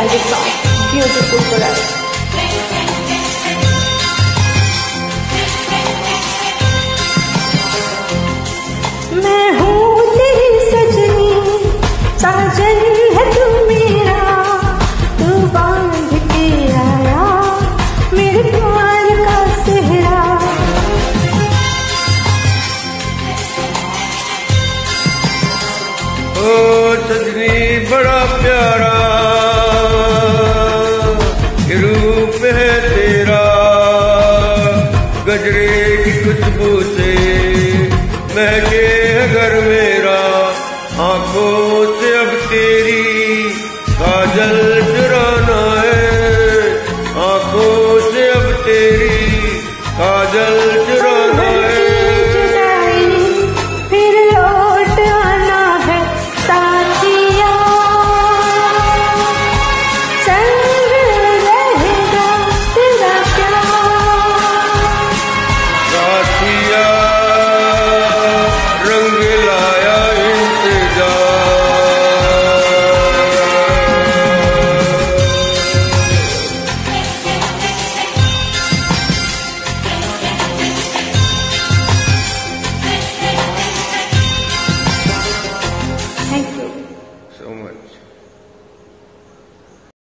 nostalgic song, beautiful for us. मैं हूँ तेरी सजनी, साजन है तू मेरा, तू बांध के आया मेरे प्यार का सेहरा। ओ सजनी बड़ा प्यारा रूप है तेरा, गजरे की खुशबू से महके है घर मेरा, आंखों से अब तेरी